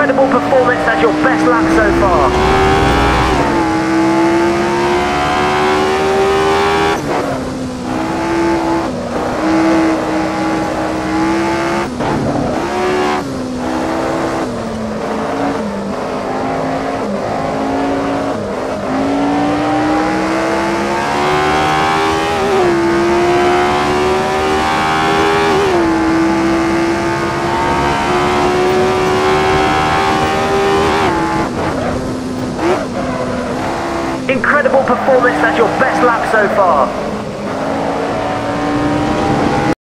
Incredible performance, that's your best lap so far. Incredible performance, that's your best lap so far.